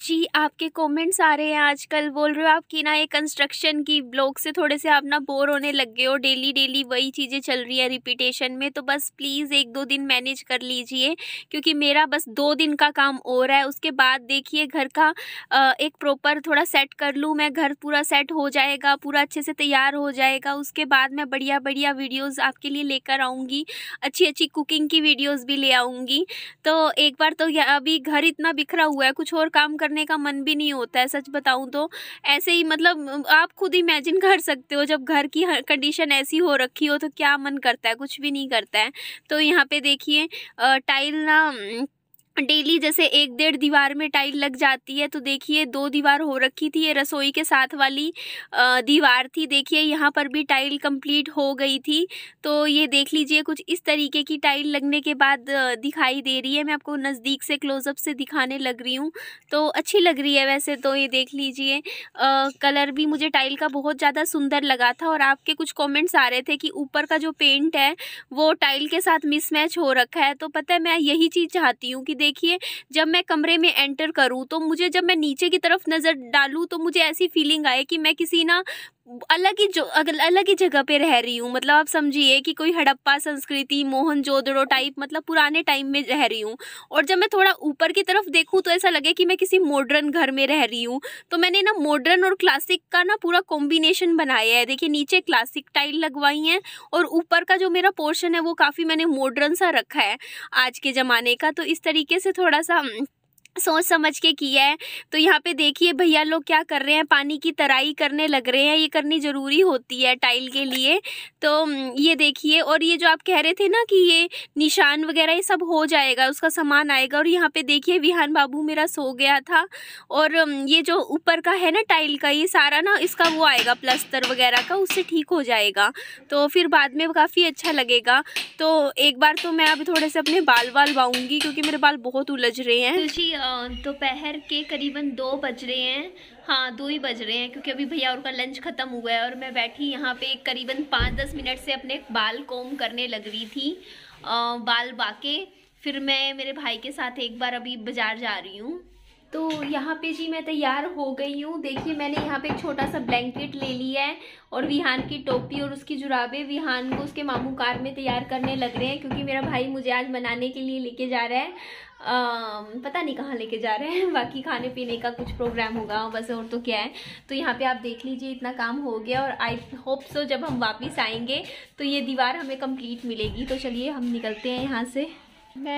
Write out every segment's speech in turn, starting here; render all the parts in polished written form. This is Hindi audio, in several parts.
जी, आपके कमेंट्स आ रहे हैं आजकल, बोल रहे हो आप कि ना ये कंस्ट्रक्शन की ब्लॉग से थोड़े से आप ना बोर होने लग गए हो, डेली डेली वही चीज़ें चल रही है रिपीटेशन में। तो बस प्लीज़ 1-2 दिन मैनेज कर लीजिए, क्योंकि मेरा बस 2 दिन का काम और है। उसके बाद देखिए घर का एक प्रॉपर थोड़ा सेट कर लूँ मैं, घर पूरा सेट हो जाएगा, पूरा अच्छे से तैयार हो जाएगा। उसके बाद मैं बढ़िया-बढ़िया वीडियोज़ आपके लिए लेकर आऊँगी, अच्छी-अच्छी कुकिंग की वीडियोज़ भी ले आऊँगी। तो एक बार तो अभी घर इतना बिखरा हुआ है, कुछ और काम करने का मन भी नहीं होता है, सच बताऊं तो। ऐसे ही मतलब आप खुद इमेजिन कर सकते हो, जब घर की कंडीशन ऐसी हो रखी हो तो क्या मन करता है, कुछ भी नहीं करता है। तो यहाँ पे देखिए टाइल ना डेली जैसे 1-1.5 दीवार में टाइल लग जाती है, तो देखिए 2 दीवार हो रखी थी, ये रसोई के साथ वाली दीवार थी। देखिए यहाँ पर भी टाइल कंप्लीट हो गई थी। तो ये देख लीजिए कुछ इस तरीके की टाइल लगने के बाद दिखाई दे रही है। मैं आपको नज़दीक से क्लोज़अप से दिखाने लग रही हूँ, तो अच्छी लग रही है वैसे तो। ये देख लीजिए कलर भी मुझे टाइल का बहुत ज़्यादा सुंदर लगा था। और आपके कुछ कमेंट्स आ रहे थे कि ऊपर का जो पेंट है वो टाइल के साथ मिसमैच हो रखा है। तो पता है मैं यही चीज़ चाहती हूँ कि देखिए जब मैं कमरे में एंटर करूँ, तो मुझे जब मैं नीचे की तरफ नज़र डालूँ तो मुझे ऐसी फीलिंग आए कि मैं किसी ना अलग ही जगह पे रह रही हूँ। मतलब आप समझिए कि कोई हड़प्पा संस्कृति, मोहनजोदड़ो टाइप, मतलब पुराने टाइम में रह रही हूँ। और जब मैं थोड़ा ऊपर की तरफ देखूँ तो ऐसा लगे कि मैं किसी मॉडर्न घर में रह रही हूँ। तो मैंने ना मॉडर्न और क्लासिक का ना पूरा कॉम्बिनेशन बनाया है। देखिए नीचे क्लासिक टाइल लगवाई हैं और ऊपर का जो मेरा पोर्शन है वो काफ़ी मैंने मॉडर्न सा रखा है आज के ज़माने का। तो इस तरीके से थोड़ा सा सोच समझ के किया है। तो यहाँ पे देखिए भैया लोग क्या कर रहे हैं, पानी की तराई करने लग रहे हैं। ये करनी ज़रूरी होती है टाइल के लिए। तो ये देखिए, और ये जो आप कह रहे थे ना कि ये निशान वगैरह ये सब हो जाएगा, उसका सामान आएगा। और यहाँ पे देखिए विहान बाबू मेरा सो गया था। और ये जो ऊपर का है ना टाइल का, ये सारा ना इसका वो आएगा प्लास्टर वगैरह का, उससे ठीक हो जाएगा। तो फिर बाद में काफ़ी अच्छा लगेगा। तो एक बार तो मैं अभी थोड़े से अपने बाल बाऊँगी, क्योंकि मेरे बाल बहुत उलझ रहे हैं। तो जी दोपहर के करीबन 2 बज रहे हैं। हाँ 2 ही बज रहे हैं, क्योंकि अभी भैया और का लंच ख़त्म हुआ है। और मैं बैठी यहाँ पे करीबन 5-10 मिनट से अपने बाल कोम करने लग रही थी। बाल बाके फिर मैं मेरे भाई के साथ एक बार अभी बाज़ार जा रही हूँ। तो यहाँ पे जी मैं तैयार हो गई हूँ। देखिए मैंने यहाँ पे एक छोटा सा ब्लैंकेट ले लिया है और विहान की टोपी और उसकी जुराबें। विहान को उसके मामू कार में तैयार करने लग रहे हैं, क्योंकि मेरा भाई मुझे आज मनाने के लिए लेके जा रहा है। पता नहीं कहाँ लेके जा रहे हैं, बाकी खाने पीने का कुछ प्रोग्राम होगा बस, और तो क्या है। तो यहाँ पे आप देख लीजिए इतना काम हो गया। और आई होप सो जब हम वापस आएंगे तो ये दीवार हमें कंप्लीट मिलेगी। तो चलिए हम निकलते हैं यहाँ से। मैं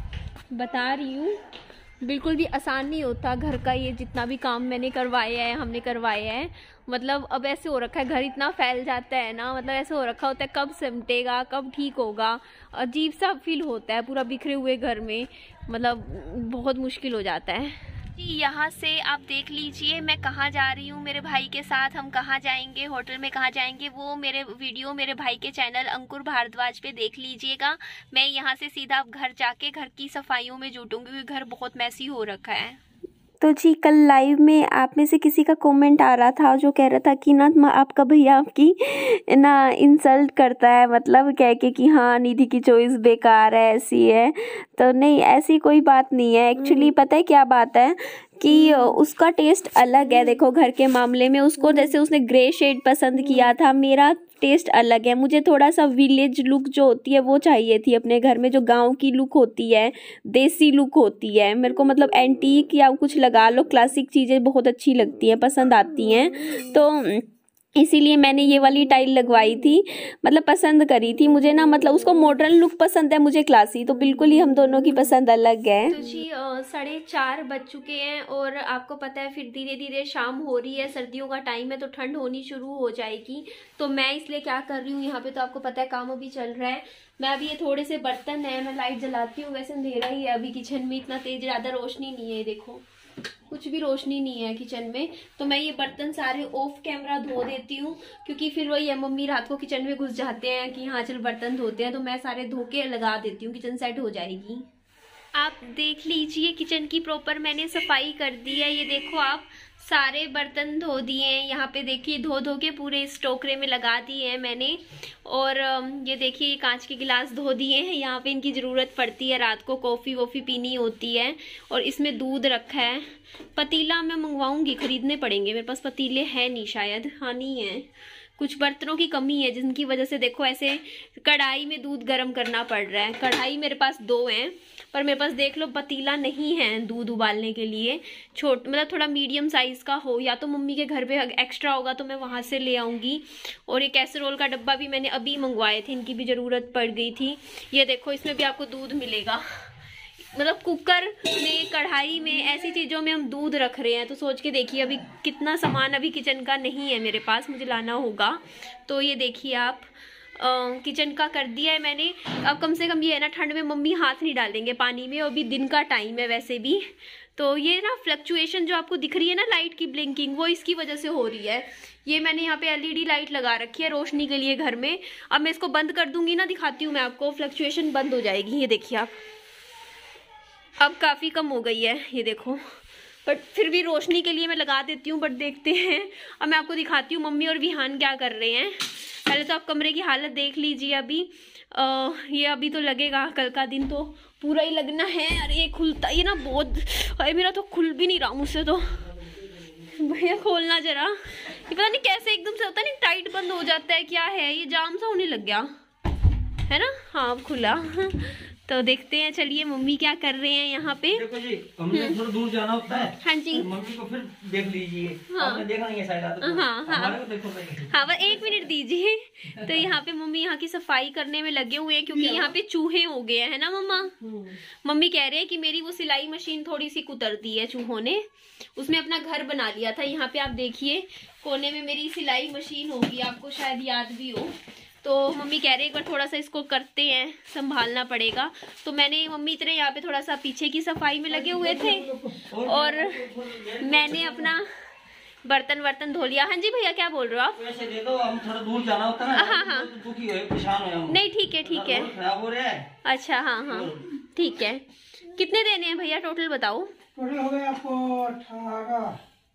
बता रही हूँ बिल्कुल भी आसान नहीं होता घर का, ये जितना भी काम मैंने करवाया है, हमने करवाया है। मतलब अब ऐसे हो रखा है, घर इतना फैल जाता है ना, मतलब ऐसे हो रखा होता है कब सिमटेगा, कब ठीक होगा। अजीब सा फील होता है पूरा बिखरे हुए घर में, मतलब बहुत मुश्किल हो जाता है। यहाँ से आप देख लीजिए मैं कहाँ जा रही हूँ मेरे भाई के साथ। हम कहाँ जाएंगे, होटल में कहाँ जाएंगे, वो मेरे वीडियो मेरे भाई के चैनल अंकुर भारद्वाज पे देख लीजिएगा। मैं यहाँ से सीधा घर जाके घर की सफाइयों में जुटूंगी, क्योंकि घर बहुत मैसी हो रखा है। तो जी कल लाइव में आप में से किसी का कमेंट आ रहा था जो कह रहा था कि ना आपका भैया आपकी ना इंसल्ट करता है, मतलब कह के कि हाँ निधि की चॉइस बेकार है, ऐसी है। तो नहीं, ऐसी कोई बात नहीं है। एक्चुअली पता है क्या बात है कि उसका टेस्ट अलग है। देखो घर के मामले में उसको जैसे उसने ग्रे शेड पसंद किया था, मेरा टेस्ट अलग है। मुझे थोड़ा सा विलेज लुक जो होती है वो चाहिए थी अपने घर में, जो गांव की लुक होती है, देसी लुक होती है। मेरे को मतलब एंटीक या कुछ लगा लो, क्लासिक चीज़ें बहुत अच्छी लगती हैं, पसंद आती हैं। तो इसीलिए मैंने ये वाली टाइल लगवाई थी, मतलब पसंद करी थी मुझे ना। मतलब उसको मॉडर्न लुक पसंद है, मुझे क्लासी। तो बिल्कुल ही हम दोनों की पसंद अलग है। तो जी 4:30 बज चुके हैं और आपको पता है फिर धीरे धीरे शाम हो रही है। सर्दियों का टाइम है तो ठंड होनी शुरू हो जाएगी। तो मैं इसलिए क्या कर रही हूँ, यहाँ पे तो आपको पता है काम अभी चल रहा है। मैं अभी ये थोड़े से बर्तन है, मैं लाइट जलाती हूँ। वैसे अंधेरा ही है अभी, किचन में इतना तेज ज़्यादा रोशनी नहीं है, देखो कुछ भी रोशनी नहीं है किचन में। तो मैं ये बर्तन सारे ऑफ कैमरा धो देती हूँ, क्योंकि फिर वही है मम्मी रात को किचन में घुस जाते हैं कि हाँ चल बर्तन धोते हैं। तो मैं सारे धो के लगा देती हूँ, किचन सेट हो जाएगी। आप देख लीजिए किचन की प्रॉपर मैंने सफाई कर दी है। ये देखो आप, सारे बर्तन धो दिए हैं। यहाँ पे देखिए धो धो के पूरे इस टोकरे में लगा दिए हैं मैंने। और ये देखिए ये कांच के गिलास धो दिए हैं। यहाँ पे इनकी ज़रूरत पड़ती है, रात को कॉफ़ी वॉफ़ी पीनी होती है। और इसमें दूध रखा है। पतीला मैं मंगवाऊंगी, खरीदने पड़ेंगे, मेरे पास पतीले हैं नहीं शायद। हाँ नहीं है, कुछ बर्तनों की कमी है जिनकी वजह से देखो ऐसे कढ़ाई में दूध गर्म करना पड़ रहा है। कढ़ाई मेरे पास 2 हैं, पर मेरे पास देख लो पतीला नहीं है दूध उबालने के लिए। मतलब थोड़ा मीडियम साइज़ का हो, या तो मम्मी के घर पे एक्स्ट्रा होगा तो मैं वहाँ से ले आऊँगी। और ये कैसरोल का डब्बा भी मैंने अभी मंगवाए थे, इनकी भी ज़रूरत पड़ गई थी। ये देखो इसमें भी आपको दूध मिलेगा। मतलब कुकर में, कढ़ाई में, ऐसी चीज़ों में हम दूध रख रहे हैं। तो सोच के देखिए अभी कितना सामान अभी किचन का नहीं है मेरे पास, मुझे लाना होगा। तो ये देखिए आप, किचन का कर दिया है मैंने। अब कम से कम ये है ना, ठंड में मम्मी हाथ नहीं डालेंगे पानी में। और अभी दिन का टाइम है वैसे भी, तो ये ना फ्लक्चुएशन जो आपको दिख रही है ना लाइट की ब्लिंकिंग, वो इसकी वजह से हो रही है। ये मैंने यहाँ पे LED लाइट लगा रखी है रोशनी के लिए घर में। अब मैं इसको बंद कर दूंगी ना, दिखाती हूँ मैं आपको, फ्लक्चुएशन बंद हो जाएगी। ये देखिए आप, अब काफ़ी कम हो गई है ये देखो। बट फिर भी रोशनी के लिए मैं लगा देती हूँ। बट देखते हैं, अब मैं आपको दिखाती हूँ मम्मी और विहान क्या कर रहे हैं। पहले तो आप कमरे की हालत देख लीजिए अभी। ये अभी तो लगेगा, कल का दिन तो पूरा ही लगना है। अरे ये खुलता ही ना बहुत, अरे मेरा तो खुल भी नहीं रहा मुझसे तो। भैया खोलना जरा, ये पता नहीं कैसे एकदम से होता है, नहीं टाइट बंद हो जाता है, क्या है ये, जाम सा होने लग गया है ना। हाँ खुला। तो देखते हैं, चलिए मम्मी क्या कर रहे हैं यहाँ पे। देखो जी, हमने थोड़ा दूर जाना होता है। हाँ जी, तो मम्मी को फिर देख लीजिए। हाँ, आपने देखा नहीं है शायद। हाँ हाँ देखो हाँ, बस 1 मिनट दीजिए। तो यहाँ पे मम्मी यहाँ की सफाई करने में लगे हुए हैं, क्योंकि यहाँ पे चूहे हो गए हैं ना मम्मा। मम्मी कह रहे हैं कि मेरी वो सिलाई मशीन थोड़ी सी कुतर दी है चूहों ने, उसमें अपना घर बना लिया था। यहाँ पे आप देखिए कोने में मेरी सिलाई मशीन होगी, आपको शायद याद भी हो। तो मम्मी कह रहे हैं एक बार थोड़ा सा इसको करते हैं, संभालना पड़ेगा। तो मैंने, मम्मी इतने यहाँ पे थोड़ा सा पीछे की सफाई में लगे हुए थे और मैंने अपना बर्तन धो लिया। हाँ जी भैया, क्या बोल रहे हो आप? वैसे दे दो, हम थोड़ा दूर जाना होता है। हाँ हाँ, दुखी हो, परेशान हो हम। नहीं ठीक है ठीक है, खराब हो रहा है। अच्छा हाँ हाँ ठीक है। कितने देने हैं भैया टोटल बताओ? टोटल हो गए आपको 18,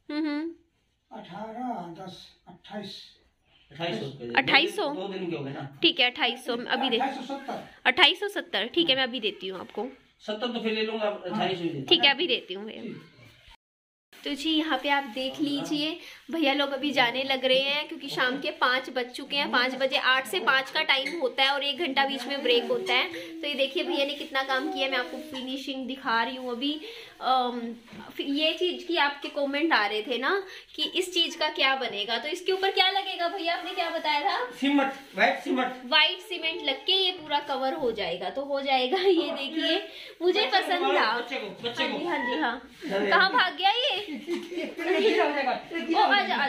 28। 2800 2 दिन के हो गए ना। ठीक है 2800 अभी दे, 2870 ठीक है, मैं अभी देती हूँ आपको। 70 तो फिर ले लूंगा, 2800 ठीक है अभी देती हूँ भैया। तो जी यहाँ पे आप देख लीजिए भैया लोग अभी जाने लग रहे हैं, क्योंकि शाम के 5 बज चुके हैं। 5 बजे 8 से 5 का टाइम होता है और 1 घंटा बीच में ब्रेक होता है। तो ये देखिए भैया ने कितना काम किया, मैं आपको फिनिशिंग दिखा रही हूँ अभी। ये चीज की आपके कमेंट आ रहे थे ना कि इस चीज का क्या बनेगा, तो इसके ऊपर क्या लगेगा भैया, आपने क्या बताया था? सीमेंट, व्हाइट सीमेंट लग के ये पूरा कवर हो जाएगा। तो हो जाएगा, ये देखिए मुझे पसंद था। बच्चे को। हाँ जी हाँ, कहाँ भाग गया ये? आजा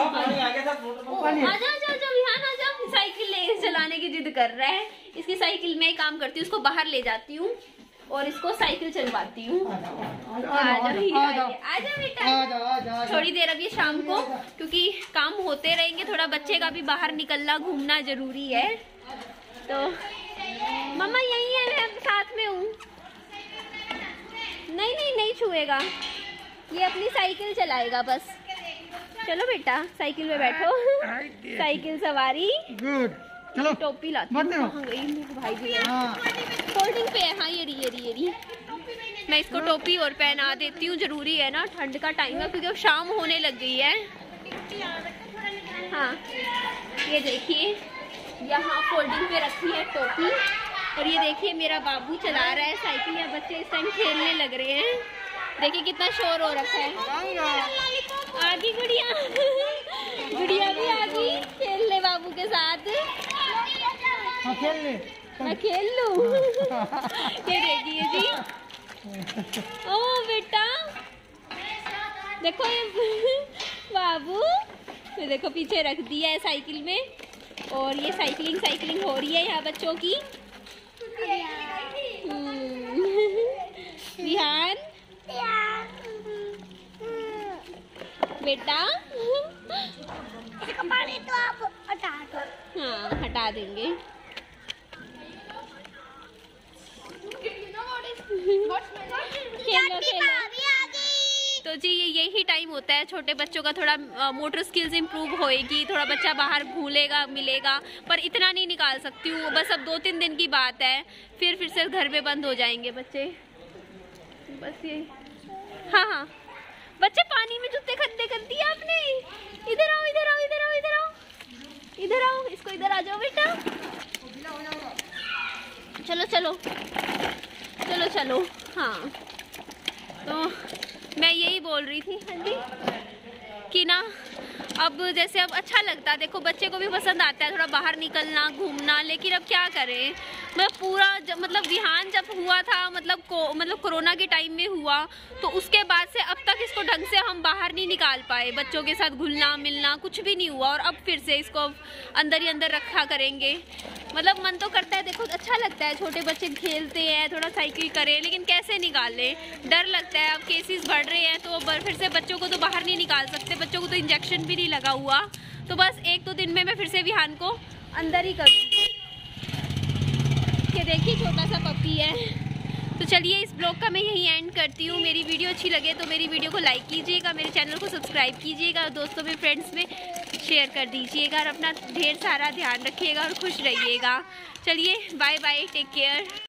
विहान, आजा। साइकिल ले चलाने की जिद कर रहा है। इसकी साइकिल में काम करती हूँ, उसको बाहर ले जाती हूँ और इसको साइकिल चलवाती हूँ। आजा बेटा, थोड़ी देर अभी शाम को, क्योंकि काम होते रहेंगे, थोड़ा बच्चे का भी बाहर निकलना घूमना जरूरी है। तो मम्मा यही है, मैं साथ में हूँ। नहीं छुएगा, ये अपनी साइकिल चलाएगा बस। चलो बेटा साइकिल में बैठो। साइकिल सवारी गुड। चलो टोपी लाती हूँ, कहाँ गई मेरे भाई जी? फोल्डिंग पे है। हाँ ये रही। मैं इसको टोपी और पहना देती हूँ, जरूरी है ना, ठंड का टाइम है, क्योंकि अब शाम होने लग गई है। हाँ ये देखिए यहाँ फोल्डिंग पे रखी है टोपी। और ये देखिए मेरा बाबू चला रहा है साइकिल, या बच्चे इस टाइम खेलने लग रहे हैं। देखिए कितना शोर हो रखा है। आगी गुड़िया भी आ गई खेल ले बाबू के साथ। मैं खेल लूं। ये देखिए जी, ओ बेटा देखो ये बाबू, तो देखो पीछे रख दिया है साइकिल में। और ये साइकिलिंग हो रही है यहाँ बच्चों की। विहान बेटा, पानी तो आप हटा दो। हाँ हटा देंगे। What खेलो खेलो। तो जी यही टाइम होता है छोटे बच्चों का, थोड़ा मोटर स्किल्स इंप्रूव होएगी, थोड़ा बच्चा बाहर घूलेगा मिलेगा, पर इतना नहीं निकाल सकती हूँ। बस अब 2-3 दिन की बात है, फिर से घर में बंद हो जाएंगे बच्चे। बस ये हाँ हाँ बच्चे पानी में जूते गंदे कर दिए आपने। इधर आओ इधर आओ इधर आओ इधर आओ इधर आओ, इसको इधर आ जाओ बेटा। चलो चलो चलो चलो। हाँ तो मैं यही बोल रही थी हाँ जी कि ना अब जैसे अब अच्छा लगता है, देखो बच्चे को भी पसंद आता है थोड़ा बाहर निकलना घूमना, लेकिन अब क्या करें। मैं पूरा मतलब विहान जब हुआ था मतलब कोरोना के टाइम में हुआ, तो उसके बाद से अब तक इसको ढंग से हम बाहर नहीं निकाल पाए, बच्चों के साथ घुलना मिलना कुछ भी नहीं हुआ। और अब फिर से इसको अंदर ही अंदर रखा करेंगे। मतलब मन तो करता है, देखो अच्छा लगता है छोटे बच्चे खेलते हैं थोड़ा साइकिल करें, लेकिन कैसे निकालें, डर लगता है। अब केसेस बढ़ रहे हैं तो फिर से बच्चों को तो बाहर नहीं निकाल सकते, बच्चों को तो इंजेक्शन भी नहीं लगा हुआ। तो बस 1-2 दिन में मैं फिर से विहान को अंदर ही करूँगी। ये देखिए छोटा सा पपी है। तो चलिए इस ब्लॉग का मैं यहीं एंड करती हूँ। मेरी वीडियो अच्छी लगे तो मेरी वीडियो को लाइक कीजिएगा, मेरे चैनल को सब्सक्राइब कीजिएगा, दोस्तों में फ्रेंड्स में शेयर कर दीजिएगा, और अपना ढेर सारा ध्यान रखिएगा और खुश रहिएगा। चलिए बाय बाय, टेक केयर।